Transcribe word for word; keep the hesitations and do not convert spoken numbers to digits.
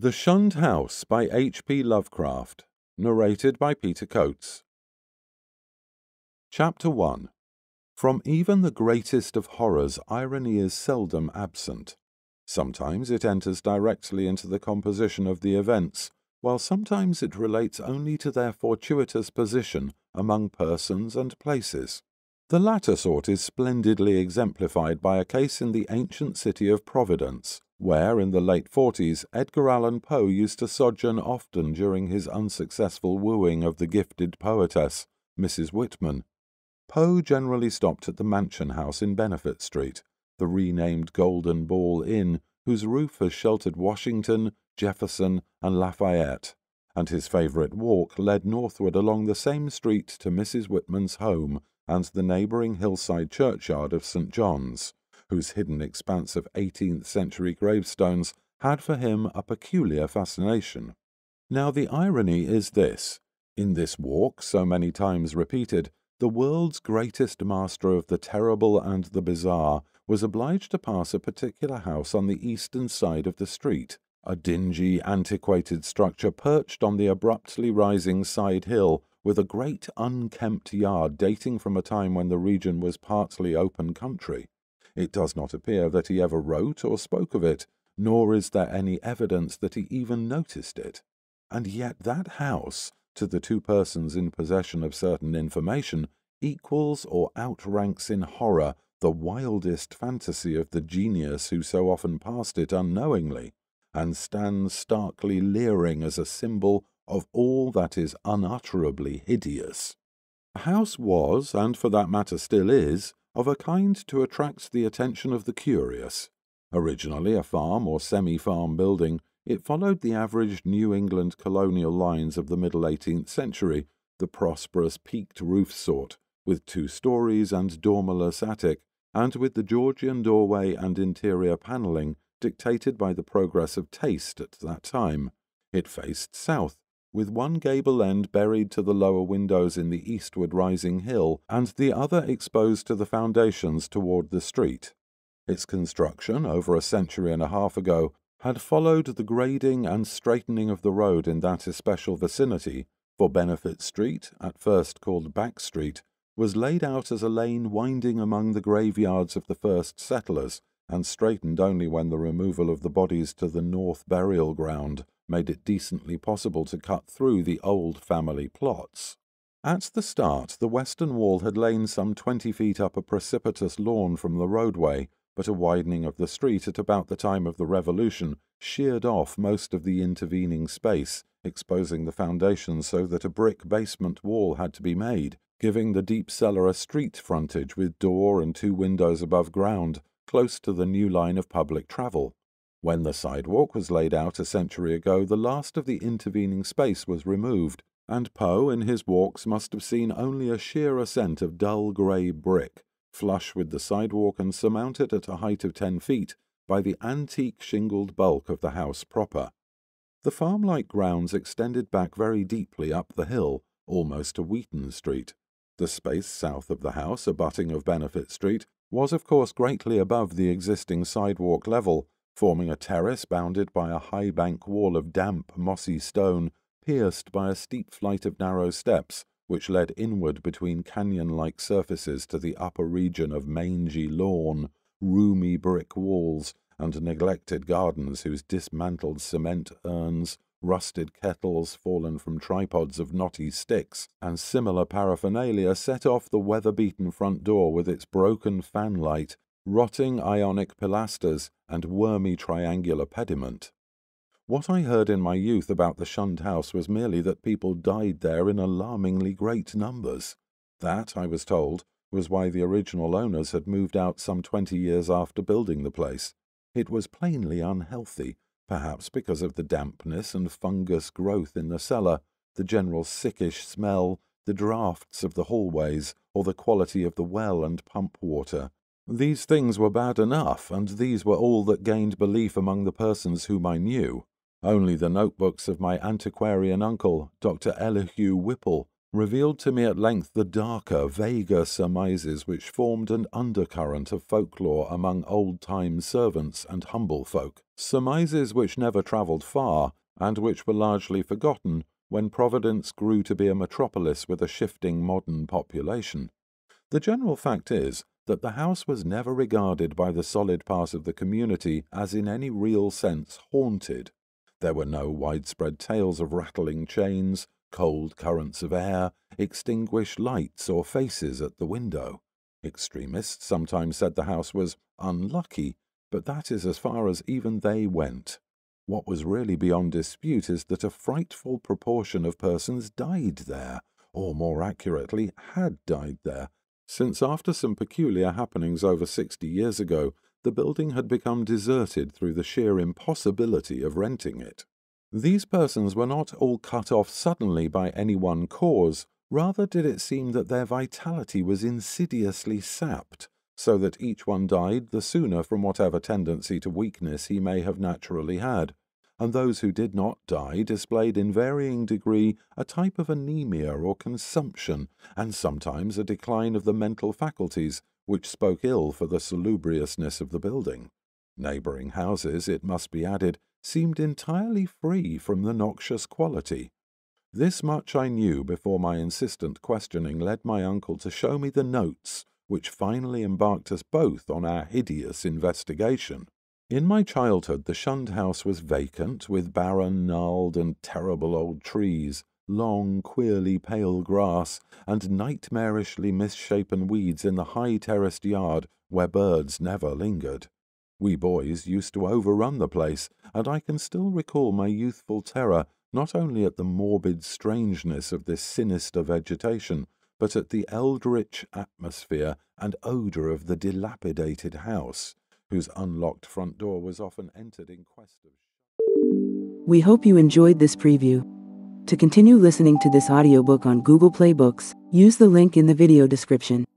The Shunned House by H P Lovecraft. Narrated by Peter Coates. Chapter one. From even the greatest of horrors, irony is seldom absent. Sometimes it enters directly into the composition of the events, while sometimes it relates only to their fortuitous position among persons and places. The latter sort is splendidly exemplified by a case in the ancient city of Providence, where in the late forties Edgar Allan Poe used to sojourn often during his unsuccessful wooing of the gifted poetess, Missus Whitman. Poe generally stopped at the Mansion House in Benefit Street, the renamed Golden Ball Inn, whose roof has sheltered Washington, Jefferson, and Lafayette, and his favourite walk led northward along the same street to Missus Whitman's home and the neighbouring hillside churchyard of Saint John's, whose hidden expanse of eighteenth century gravestones had for him a peculiar fascination. Now the irony is this: in this walk, so many times repeated, the world's greatest master of the terrible and the bizarre was obliged to pass a particular house on the eastern side of the street, a dingy, antiquated structure perched on the abruptly rising side hill, with a great unkempt yard dating from a time when the region was partly open country. It does not appear that he ever wrote or spoke of it, nor is there any evidence that he even noticed it. And yet that house, to the two persons in possession of certain information, equals or outranks in horror the wildest fantasy of the genius who so often passed it unknowingly, and stands starkly leering as a symbol of all that is unutterably hideous. The house was, and for that matter still is, of a kind to attract the attention of the curious. Originally a farm or semi-farm building, it followed the average New England colonial lines of the middle eighteenth century, the prosperous peaked roof sort, with two stories and dormerless attic, and with the Georgian doorway and interior panelling dictated by the progress of taste at that time. It faced south, with one gable end buried to the lower windows in the eastward rising hill, and the other exposed to the foundations toward the street. Its construction, over a century and a half ago, had followed the grading and straightening of the road in that especial vicinity, for Benefit Street, at first called Back Street, was laid out as a lane winding among the graveyards of the first settlers, and straightened only when the removal of the bodies to the north burial ground made it decently possible to cut through the old family plots. At the start, the western wall had lain some twenty feet up a precipitous lawn from the roadway, but a widening of the street at about the time of the Revolution sheared off most of the intervening space, exposing the foundations so that a brick basement wall had to be made, giving the deep cellar a street frontage with door and two windows above ground, close to the new line of public travel. When the sidewalk was laid out a century ago, the last of the intervening space was removed, and Poe in his walks must have seen only a sheer ascent of dull grey brick, flush with the sidewalk and surmounted at a height of ten feet by the antique shingled bulk of the house proper. The farm-like grounds extended back very deeply up the hill, almost to Wheaton Street. The space south of the house, abutting of Benefit Street, was of course greatly above the existing sidewalk level, forming a terrace bounded by a high bank wall of damp, mossy stone, pierced by a steep flight of narrow steps, which led inward between canyon-like surfaces to the upper region of mangy lawn, roomy brick walls, and neglected gardens whose dismantled cement urns, rusted kettles fallen from tripods of knotty sticks, and similar paraphernalia set off the weather-beaten front door with its broken fanlight, rotting ionic pilasters, and wormy triangular pediment. What I heard in my youth about the Shunned House was merely that people died there in alarmingly great numbers. That, I was told, was why the original owners had moved out some twenty years after building the place. It was plainly unhealthy, perhaps because of the dampness and fungus growth in the cellar, the general sickish smell, the draughts of the hallways, or the quality of the well and pump water. These things were bad enough, and these were all that gained belief among the persons whom I knew. Only the notebooks of my antiquarian uncle, Doctor Elihu Whipple, revealed to me at length the darker, vaguer surmises which formed an undercurrent of folklore among old-time servants and humble folk, surmises which never travelled far, and which were largely forgotten when Providence grew to be a metropolis with a shifting modern population. The general fact is that the house was never regarded by the solid part of the community as in any real sense haunted. There were no widespread tales of rattling chains, cold currents of air, extinguished lights or faces at the window. Extremists sometimes said the house was unlucky, but that is as far as even they went. What was really beyond dispute is that a frightful proportion of persons died there, or more accurately, had died there, since after some peculiar happenings over sixty years ago, the building had become deserted through the sheer impossibility of renting it. These persons were not all cut off suddenly by any one cause, rather did it seem that their vitality was insidiously sapped, so that each one died the sooner from whatever tendency to weakness he may have naturally had, and those who did not die displayed in varying degree a type of anemia or consumption, and sometimes a decline of the mental faculties, which spoke ill for the salubriousness of the building. Neighbouring houses, it must be added, seemed entirely free from the noxious quality. This much I knew before my insistent questioning led my uncle to show me the notes, which finally embarked us both on our hideous investigation. In my childhood the Shunned House was vacant, with barren, gnarled, and terrible old trees, long, queerly pale grass, and nightmarishly misshapen weeds in the high terraced yard where birds never lingered. We boys used to overrun the place, and I can still recall my youthful terror not only at the morbid strangeness of this sinister vegetation, but at the eldritch atmosphere and odour of the dilapidated house, whose unlocked front door was often entered in quest of... We hope you enjoyed this preview. To continue listening to this audiobook on Google Play Books, use the link in the video description.